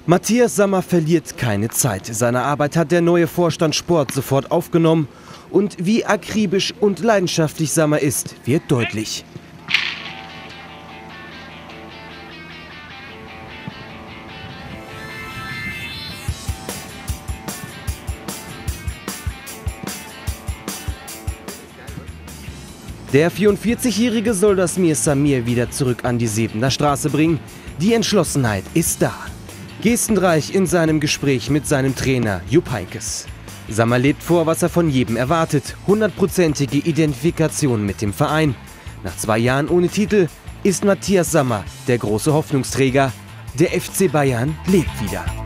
Matthias Sammer verliert keine Zeit. Seine Arbeit hat der neue Vorstand Sport sofort aufgenommen. Und wie akribisch und leidenschaftlich Sammer ist, wird deutlich. Der 44-Jährige soll das Mir Samir wieder zurück an die Sebener Straße bringen. Die Entschlossenheit ist da. Gestenreich in seinem Gespräch mit seinem Trainer Jupp Heynckes. Sammer lebt vor, was er von jedem erwartet. 100%ige Identifikation mit dem Verein. Nach 2 Jahren ohne Titel ist Matthias Sammer der große Hoffnungsträger. Der FC Bayern lebt wieder.